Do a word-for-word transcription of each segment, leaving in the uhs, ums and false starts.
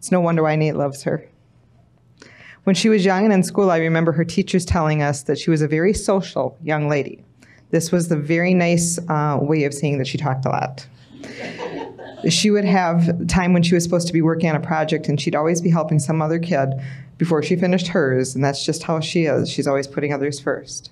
It's no wonder why Nate loves her. When she was young and in school, I remember her teachers telling us that she was a very social young lady. This was the very nice uh, way of saying that she talked a lot. She would have time when she was supposed to be working on a project, and she'd always be helping some other kid before she finished hers, and that's just how she is. She's always putting others first.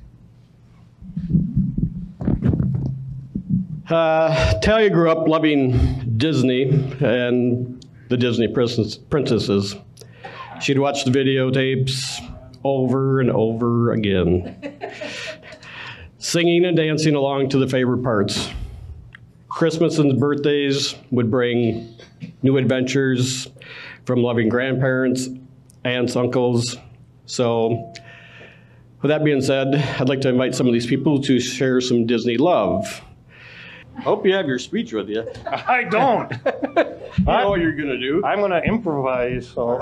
Uh, Talia grew up loving Disney and the Disney princess, princesses. She'd watch the videotapes over and over again, singing and dancing along to the favorite parts. Christmas and birthdays would bring new adventures from loving grandparents, aunts, uncles. So with that being said, I'd like to invite some of these people to share some Disney love. Hope you have your speech with you. I don't. You know what you're gonna do. I'm gonna improvise, so.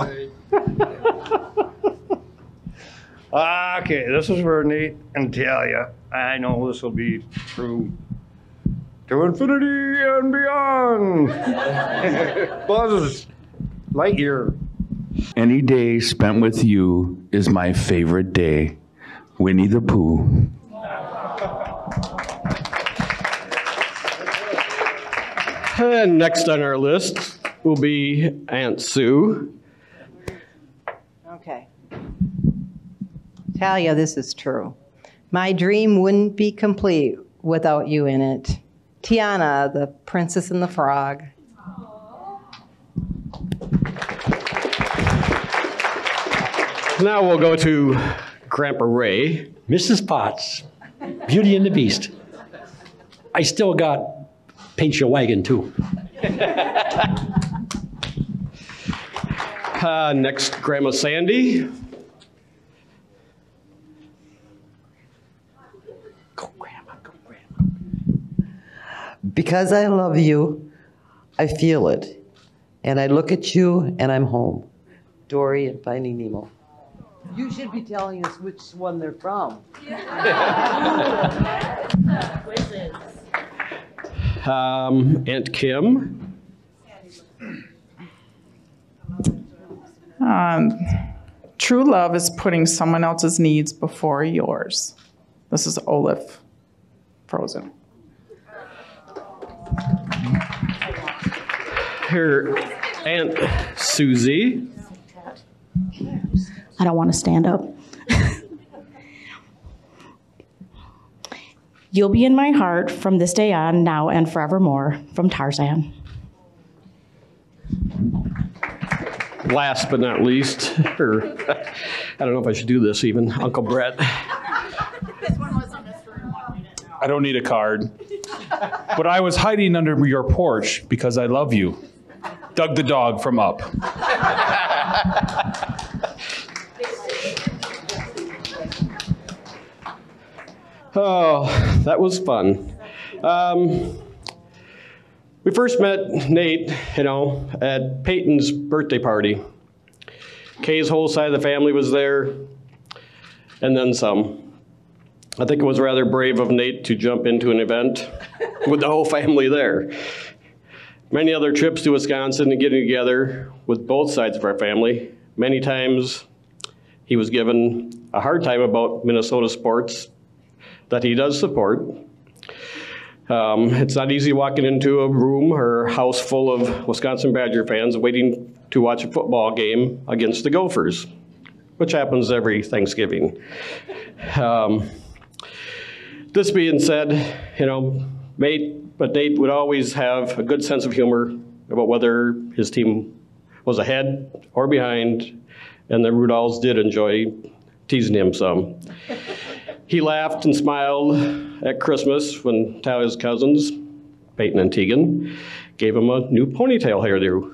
Okay, this is for Nate and Talia. I know this will be true. To infinity and beyond. Buzz Lightyear. Any day spent with you is my favorite day. Winnie the Pooh. And next on our list will be Aunt Sue. Okay. Talia, this is true. My dream wouldn't be complete without you in it. Tiana, the Princess and the Frog. Now we'll go to Grandpa Ray. Missus Potts, Beauty and the Beast. I still got Paint Your Wagon, too. Uh, next, Grandma Sandy. Go, Grandma, go, Grandma. Because I love you, I feel it. And I look at you and I'm home. Dory and Finding Nemo. You should be telling us which one they're from. Um, Aunt Kim. Um, true love is putting someone else's needs before yours. This is Olaf, Frozen. Her Aunt Susie. I don't want to stand up. You'll be in my heart from this day on, now and forevermore, from Tarzan. Last but not least, or I don't know if I should do this even, Uncle Brett. This one was a mystery one. We didn't know. I don't need a card. But I was hiding under your porch because I love you. Doug the dog from Up. Oh, that was fun. Um, we first met Nate, you know, at Peyton's birthday party. Kay's whole side of the family was there, and then some. I think it was rather brave of Nate to jump into an event with the whole family there. Many other trips to Wisconsin and getting together with both sides of our family. Many times he was given a hard time about Minnesota sports that he does support. Um, it's not easy walking into a room or house full of Wisconsin Badger fans waiting to watch a football game against the Gophers, which happens every Thanksgiving. Um, this being said, you know, Nate, but Nate would always have a good sense of humor about whether his team was ahead or behind, and the Rudolphs did enjoy teasing him some. He laughed and smiled at Christmas when Talia's cousins, Peyton and Tegan, gave him a new ponytail hairdo.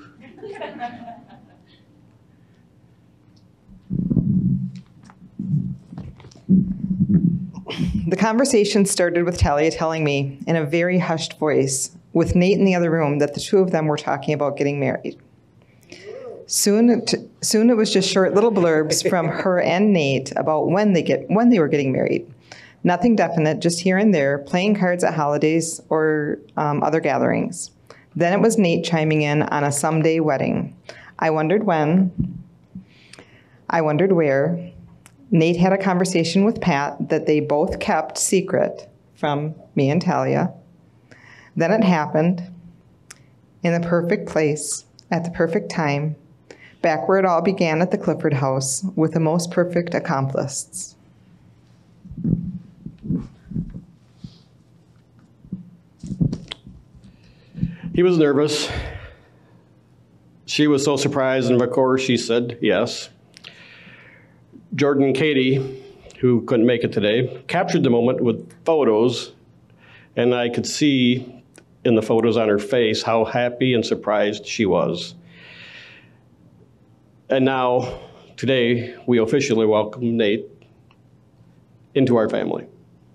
The conversation started with Talia telling me in a very hushed voice, with Nate in the other room, that the two of them were talking about getting married. Soon, soon it was just short little blurbs from her and Nate about when they get when they were getting married. Nothing definite, just here and there, playing cards at holidays or um, other gatherings. Then it was Nate chiming in on a someday wedding. I wondered when. I wondered where. Nate had a conversation with Pat that they both kept secret from me and Talia. Then it happened in the perfect place at the perfect time, back where it all began at the Clifford house with the most perfect accomplices. He was nervous. She was so surprised, and of course she said yes. Jordan and Katie, who couldn't make it today, captured the moment with photos, and I could see in the photos on her face how happy and surprised she was. And now, today, we officially welcome Nate into our family.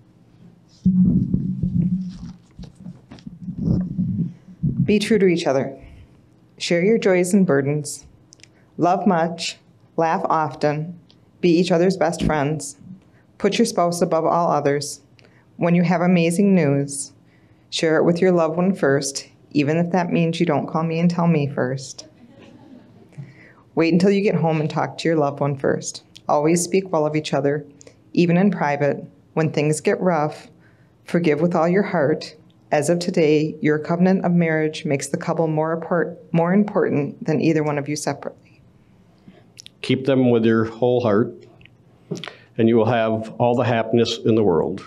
Be true to each other. Share your joys and burdens. Love much. Laugh often. Be each other's best friends. Put your spouse above all others. When you have amazing news, share it with your loved one first, even if that means you don't call me and tell me first. Wait until you get home and talk to your loved one first. Always speak well of each other, even in private. When things get rough, forgive with all your heart. As of today, your covenant of marriage makes the couple more, apart, more important than either one of you separately. Keep them with your whole heart, and you will have all the happiness in the world.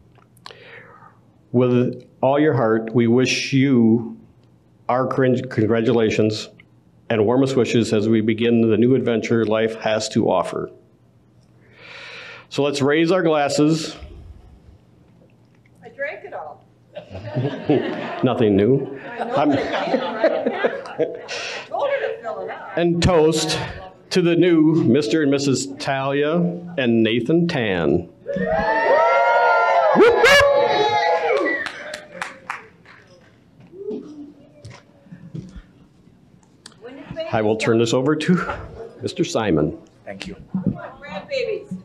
With all your heart, we wish you our congratulations and warmest wishes as we begin the new adventure life has to offer. So let's raise our glasses. I drank it all. Nothing new. I know, but I told her to fill it up. And toast to the new Mister and Missus Talia and Nathan Tan. I will turn this over to Mister Simon. Thank you. Grandbabies.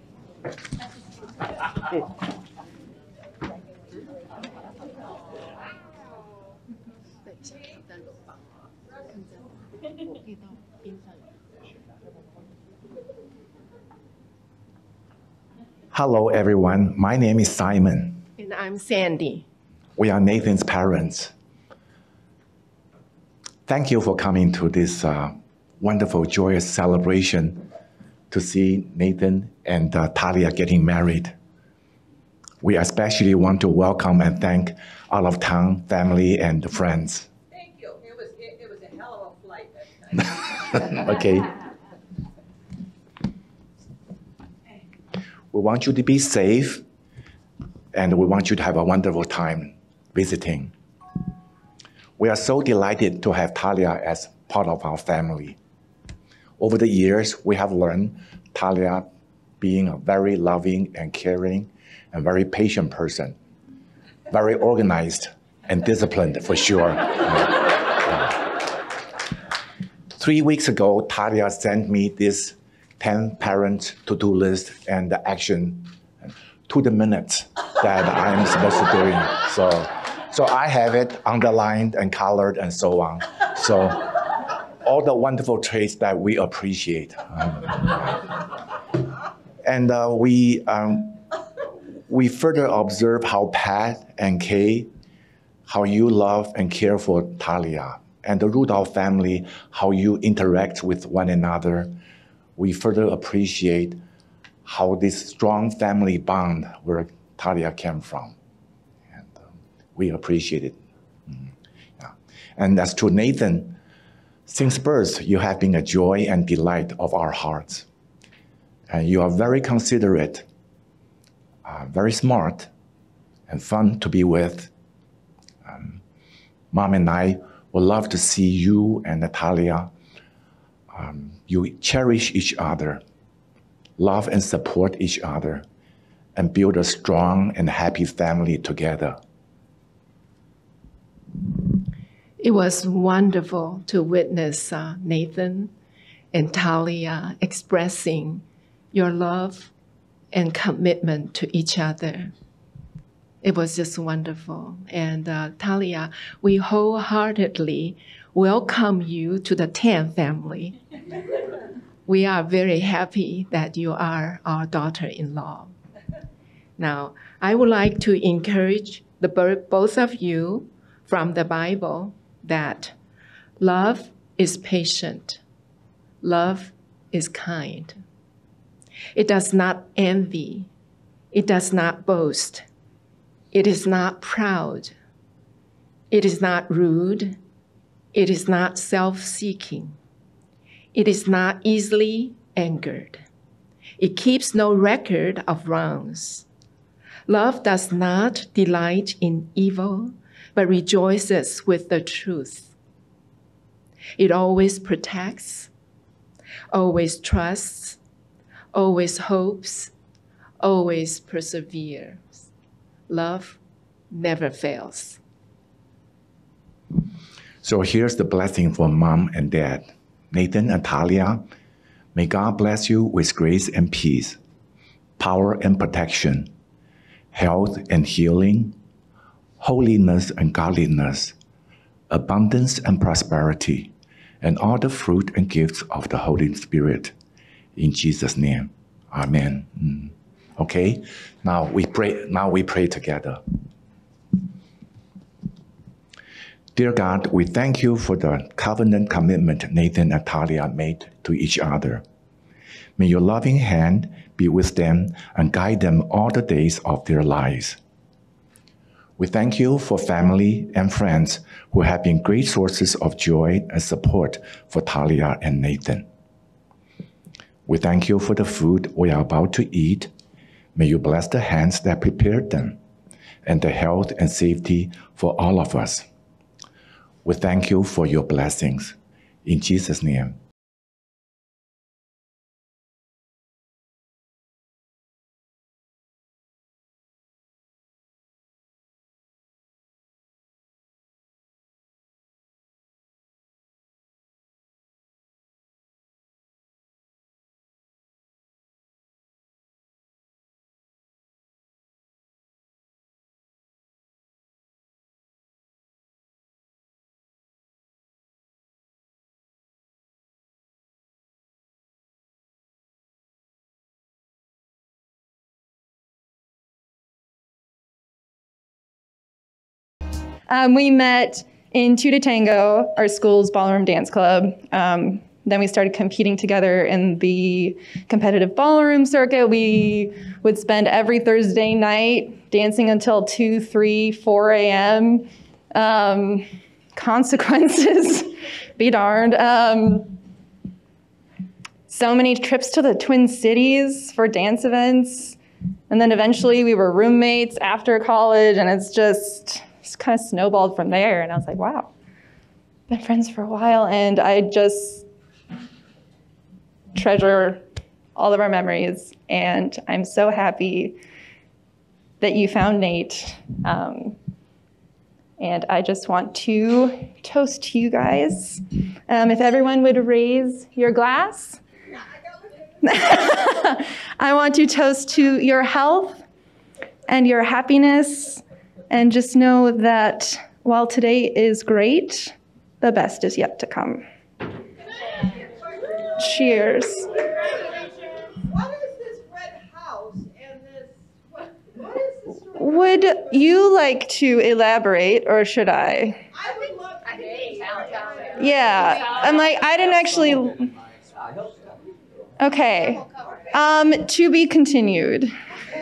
Hello, everyone. My name is Simon. And I'm Sandy. We are Nathan's parents. Thank you for coming to this uh, wonderful, joyous celebration to see Nathan and uh, Talia getting married. We especially want to welcome and thank all of town, family, and friends. Thank you. It was, it, it was a hell of a flight that time. Okay. We want you to be safe, and we want you to have a wonderful time visiting. We are so delighted to have Talia as part of our family. Over the years, we have learned Talia being a very loving and caring and very patient person, very organized and disciplined for sure. Three weeks ago, Talia sent me this ten parent to-do list and the action to the minute that I'm supposed to do it. So, so I have it underlined and colored and so on. So all the wonderful traits that we appreciate. Um, and uh, we, um, we further observe how Pat and Kay, how you love and care for Talia, and the Rudolph family, how you interact with one another. We further appreciate how this strong family bond where Talia came from. And um, we appreciate it. Mm-hmm. Yeah. And as to Nathan, since birth, you have been a joy and delight of our hearts. And you are very considerate, uh, very smart, and fun to be with. Um, Mom and I would love to see you and Natalia. Um, you cherish each other, love and support each other, and build a strong and happy family together. It was wonderful to witness uh, Nathan and Talia expressing your love and commitment to each other. It was just wonderful. And uh, Talia, we wholeheartedly welcome you to the Tan family. We are very happy that you are our daughter-in-law. Now, I would like to encourage the both of you from the Bible that love is patient, love is kind. It does not envy, it does not boast, it is not proud, it is not rude, it is not self-seeking, it is not easily angered, it keeps no record of wrongs. Love does not delight in evil, but rejoices with the truth. It always protects, always trusts, always hopes, always perseveres. Love never fails. So here's the blessing for mom and dad. Nathan and Talia, may God bless you with grace and peace, power and protection, health and healing, holiness and godliness, abundance and prosperity, and all the fruit and gifts of the Holy Spirit. In Jesus' name, amen. Mm. Okay, now we pray. Now we pray together. Dear God, we thank you for the covenant commitment Nathan and Talia made to each other. May your loving hand be with them and guide them all the days of their lives. We thank you for family and friends who have been great sources of joy and support for Talia and Nathan. We thank you for the food we are about to eat. May you bless the hands that prepared them and the health and safety for all of us. We thank you for your blessings. In Jesus' name. Um, we met in Two to Tango, our school's ballroom dance club. Um, then we started competing together in the competitive ballroom circuit. We would spend every Thursday night dancing until two, three, four a m Um, consequences, be darned. Um, so many trips to the Twin Cities for dance events. And then eventually we were roommates after college, and it's just, it's kind of snowballed from there. And I was like, wow, been friends for a while. And I just treasure all of our memories. And I'm so happy that you found Nate. Um, and I just want to toast to you guys. Um, if everyone would raise your glass. I want to toast to your health and your happiness, and just know that while today is great, the best is yet to come. Cheers. What is this red house and this, what, what is this? Would you like to elaborate, or should I? I would love to be. Yeah, I'm like, I didn't actually. Okay, um, to be continued.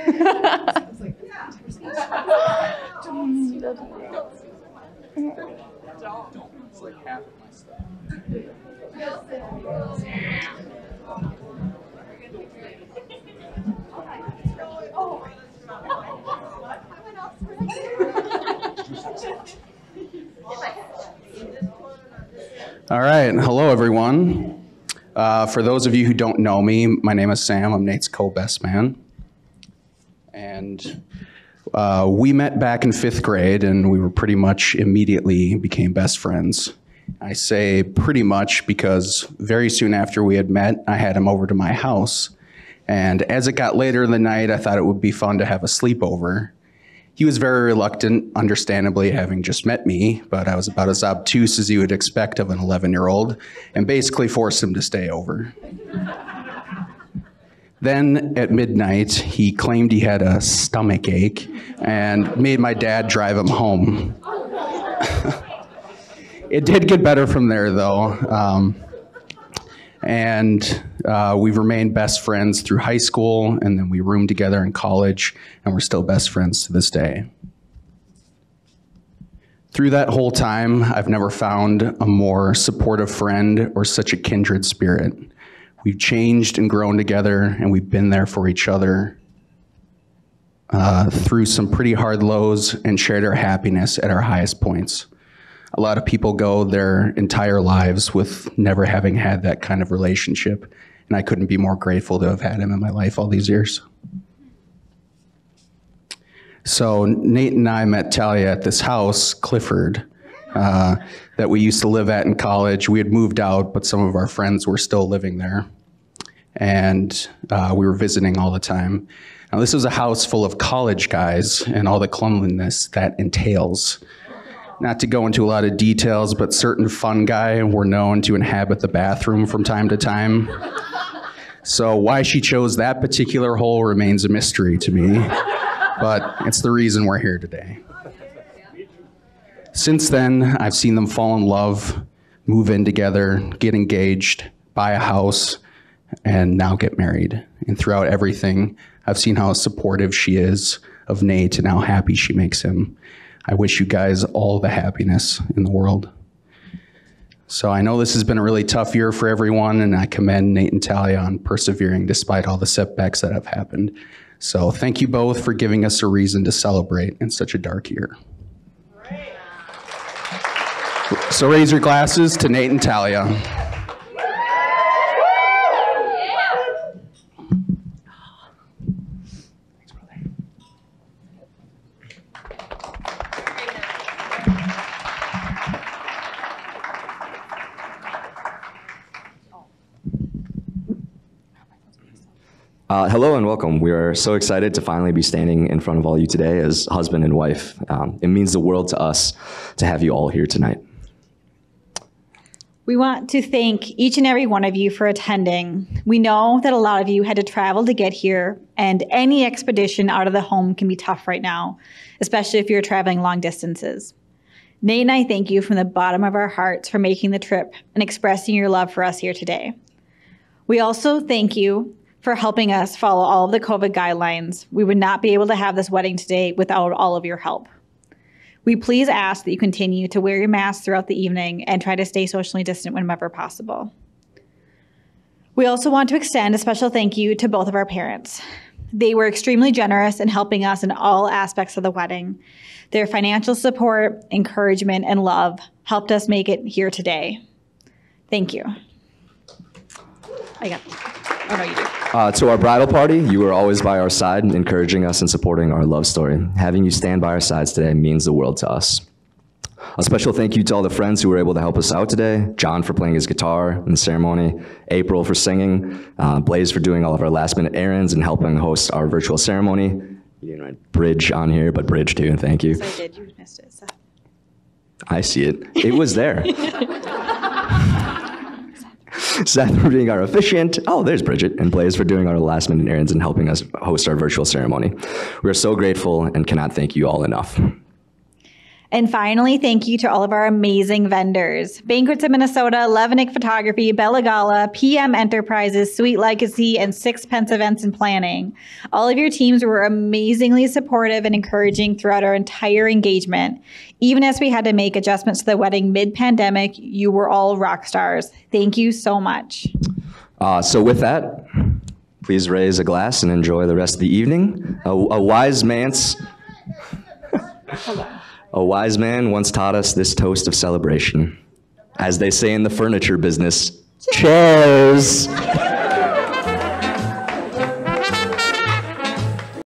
All right, hello everyone. Uh, for those of you who don't know me, my name is Sam. I'm Nate's co-best man. And uh, we met back in fifth grade, and we were pretty much immediately became best friends. I say pretty much because very soon after we had met, I had him over to my house. And as it got later in the night, I thought it would be fun to have a sleepover. He was very reluctant, understandably, having just met me, but I was about as obtuse as you would expect of an eleven-year-old, and basically forced him to stay over. Then at midnight, he claimed he had a stomach ache and made my dad drive him home. It did get better from there, though. Um, and uh, we've remained best friends through high school, and then we roomed together in college, and we're still best friends to this day. Through that whole time, I've never found a more supportive friend or such a kindred spirit. We've changed and grown together, and we've been there for each other uh, through some pretty hard lows and shared our happiness at our highest points. A lot of people go their entire lives with never having had that kind of relationship, and I couldn't be more grateful to have had him in my life all these years. So Nate and I met Talia at this house, Clifford, uh, that we used to live at in college. We had moved out, but some of our friends were still living there, and uh, we were visiting all the time. Now, this was a house full of college guys and all the cleanliness that entails. Not to go into a lot of details, but certain fun guy were known to inhabit the bathroom from time to time. So why she chose that particular hole remains a mystery to me, but it's the reason we're here today. Since then, I've seen them fall in love, move in together, get engaged, buy a house, and now get married. And throughout everything, I've seen how supportive she is of Nate and how happy she makes him. I wish you guys all the happiness in the world. So I know this has been a really tough year for everyone, and I commend Nate and Talia on persevering despite all the setbacks that have happened. So thank you both for giving us a reason to celebrate in such a dark year. So raise your glasses to Nate and Talia. Uh, hello and welcome. We are so excited to finally be standing in front of all you today as husband and wife. Um, it means the world to us to have you all here tonight. We want to thank each and every one of you for attending. We know that a lot of you had to travel to get here, and any expedition out of the home can be tough right now, especially if you're traveling long distances. Nate and I thank you from the bottom of our hearts for making the trip and expressing your love for us here today. We also thank you for helping us follow all of the COVID guidelines. We would not be able to have this wedding today without all of your help. We please ask that you continue to wear your mask throughout the evening and try to stay socially distant whenever possible. We also want to extend a special thank you to both of our parents. They were extremely generous in helping us in all aspects of the wedding. Their financial support, encouragement, and love helped us make it here today. Thank you. I got Oh, no, you do. Uh, to our bridal party, you were always by our side, encouraging us and supporting our love story. Having you stand by our sides today means the world to us. A special thank you to all the friends who were able to help us out today. John for playing his guitar in the ceremony, April for singing, uh, Blaze for doing all of our last minute errands and helping host our virtual ceremony. You didn't write Bridge on here, but Bridge too, and thank you. Yes, I did. You missed it. So. I see it. It was there. Seth for being our officiant. Oh, there's Bridget. And Blaze for doing our last minute errands and helping us host our virtual ceremony. We are so grateful and cannot thank you all enough. And finally, thank you to all of our amazing vendors. Banquets of Minnesota, Levanik Photography, Bella Gala, P M Enterprises, Sweet Legacy, and Sixpence Events and Planning. All of your teams were amazingly supportive and encouraging throughout our entire engagement. Even as we had to make adjustments to the wedding mid-pandemic, you were all rock stars. Thank you so much. Uh, so with that, please raise a glass and enjoy the rest of the evening. A, a wise man's... A wise man once taught us this toast of celebration. As they say in the furniture business, cheers!